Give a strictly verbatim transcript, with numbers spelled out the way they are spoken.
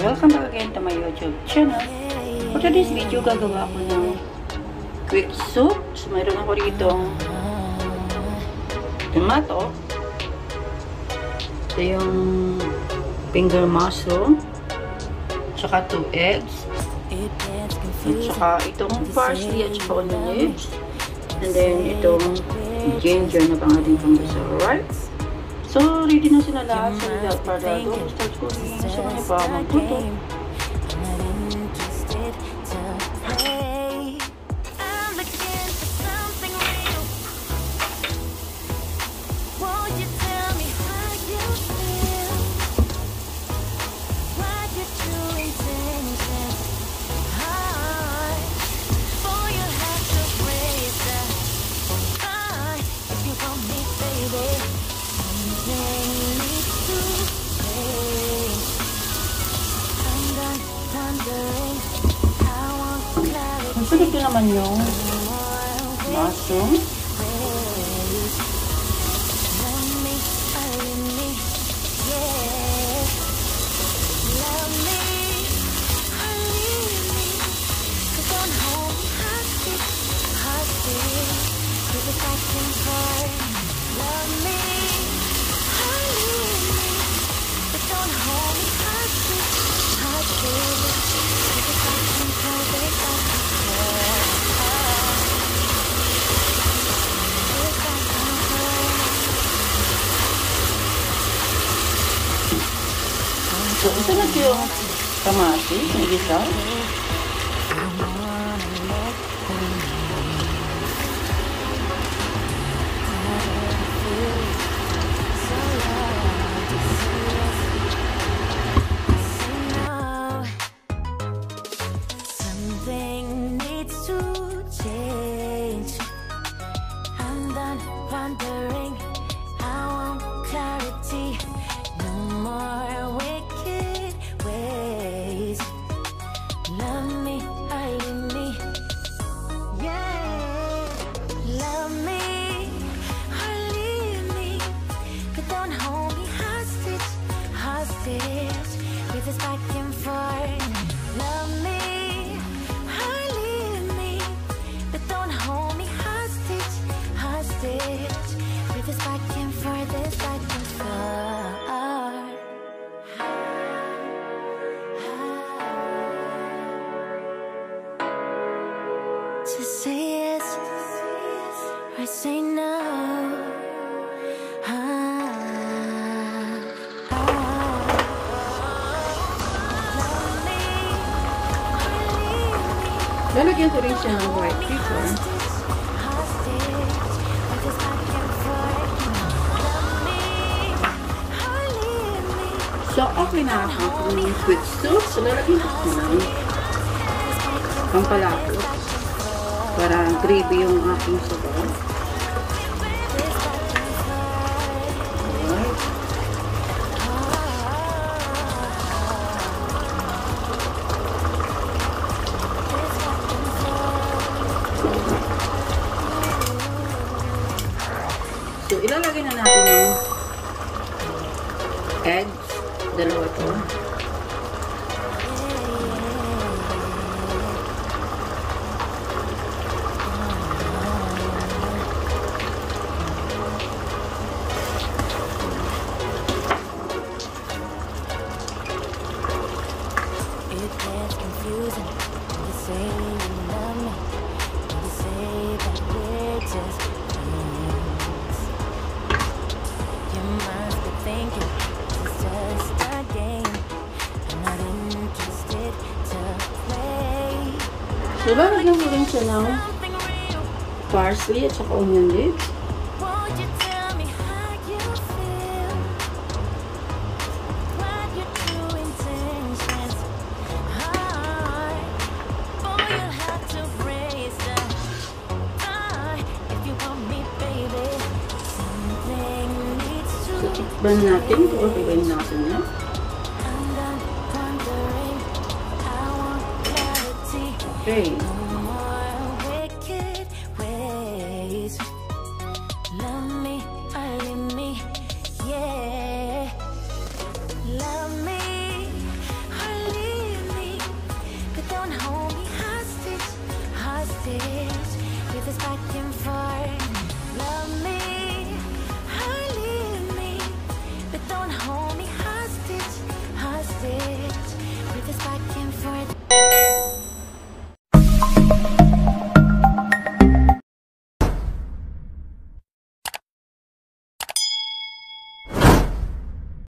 welcome back again to my YouTube channel. For today's video, gagawa ko ng quick soup. So, mayroon ako rito tomato. Ito yung finger mushroom. Tsaka two eggs. At tsaka itong parsley at tsaka onion leaves. And then itong ginger na pang ating panggasal. Alright? So, ready na sila lahat. So, without further ado, start ko rin sa mga pa magputo. Sunod ko naman yung mushroom. So, isunod yung kamatis, yung isa. To say yes or say no. Ah, ah. Lalagyan ko rin siya ng white pepper. So, okay na ako ng quick soup. So, lalagyan ko ng pampalapot para gravy yung aking sabaw. Alright. So, ilalagay na natin yung eggs. Dalawa to. So, lalagyan ko rin siya ng parsley at saka onion leaves. So, tikman natin kung okay ba yung nasa niya. Okay.